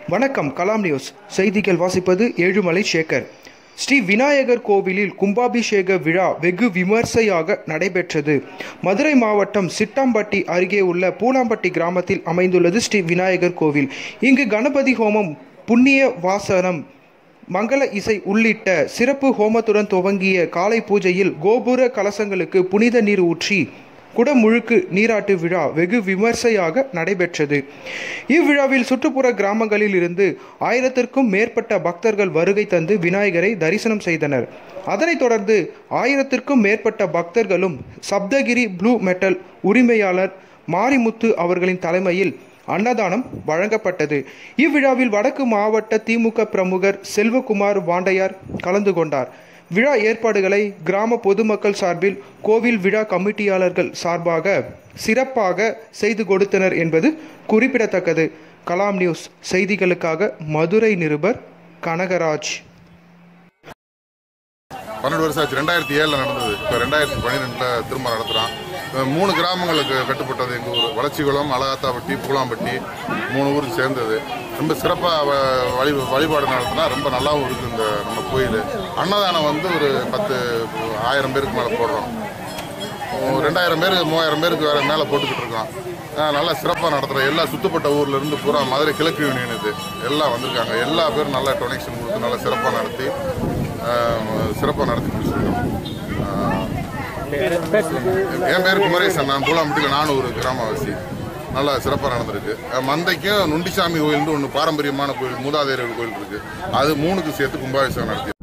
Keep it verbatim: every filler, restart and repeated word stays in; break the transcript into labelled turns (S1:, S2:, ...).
S1: வணக்கம். கலாம் நியூஸ் செய்திகள் வாசிப்பது ஏழுமலை சேகர். ஸ்ரீ விநாயகர் கோவிலில் கும்பாபிஷேக விழா வெகு விமர்சையாக நடைபெற்றது. மதுரை மாவட்டம் சிட்டாம்பட்டி அருகே உள்ள பூலாம்பட்டி கிராமத்தில் அமைந்துள்ளது ஸ்ரீ விநாயகர் கோவில். இங்கு கணபதி ஹோமம், புண்ணிய வாசனம், மங்கள இசை உள்ளிட்ட சிறப்பு ஹோமத்துடன் துவங்கிய காலை பூஜையில் கோபுர கலசங்களுக்கு புனித நீர் ஊற்றி குடமுழுக்கு நீராட்டு விழா வெகு விமர்சையாக நடைபெற்றது. இவ்விழாவில் சுற்றுப்புற கிராமங்களில் இருந்து ஆயிரத்திற்கும் மேற்பட்ட பக்தர்கள் வருகை தந்து விநாயகரை தரிசனம் செய்தனர். அதனைத் தொடர்ந்து ஆயிரத்திற்கும் மேற்பட்ட பக்தர்களும் சப்தகிரி ப்ளூ மெட்டல் உரிமையாளர் மாரிமுத்து அவர்களின் தலைமையில் அன்னதானம் வழங்கப்பட்டது. இவ்விழாவில் வடக்கு மாவட்ட திமுக பிரமுகர் செல்வகுமார் வாண்டையார் கலந்து கொண்டார். விழா ஏற்பாடுகளை கிராம பொதுமக்கள் சார்பில் கோவில் விழா கமிட்டியாளர்கள் சார்பாக சிறப்பாக செய்து கொடுத்தனர் என்பது குறிப்பிடத்தக்கது. கலாம் நியூஸ் செய்திகளுக்காக மதுரை நிருபர் கனகராஜ்.
S2: பன்னெண்டு வருஷம் ஆச்சு. ரெண்டாயிரத்தி ஏழுல நடந்தது. இப்போ ரெண்டாயிரத்தி பன்னிரெண்டுல திரும்ப நடத்துகிறான். மூணு கிராமங்களுக்கு கட்டுப்பட்டது எங்கள் ஊர். வளச்சிகுளம், அழகாத்தாப்பட்டி, பூலாம்பட்டி, மூணு ஊருக்கு சேர்ந்தது. ரொம்ப சிறப்பாக வழி வழிபாடு நடத்தினா ரொம்ப நல்லாவும் இருக்குது. இந்த நம்ம கோயில் அன்னதானம் வந்து ஒரு பத்து ஆயிரம் பேருக்கு மேலே போடுறோம். ரெண்டாயிரம் பேர் மூவாயிரம் பேருக்கு வேறு மேலே போட்டுக்கிட்டு இருக்கோம். நல்லா சிறப்பாக நடத்துகிறோம். எல்லா சுத்தப்பட்ட ஊர்லேருந்து பூரா மதுரை கிழக்கு யூனியன் இது எல்லாம் வந்திருக்காங்க. எல்லா பேரும் நல்லா டொனேஷன் கொடுத்து நல்லா சிறப்பாக நடத்தி சிறப்பாக நடத்தி முடிச்சிருக்கோம். என் பேர் குமரேசன். நான் பூலாம்பட்டியில் நானும் ஒரு கிராமவாசி. நல்லா சிறப்பாக நடந்திருக்கு. மந்தைக்கும் நுண்டிசாமி கோயில்னு ஒன்று பாரம்பரியமான கோயில், மூதாதையர்கள் கோயில் இருக்குது. அது மூணுக்கு சேர்த்து கும்பாபிஷேகம் நடத்தி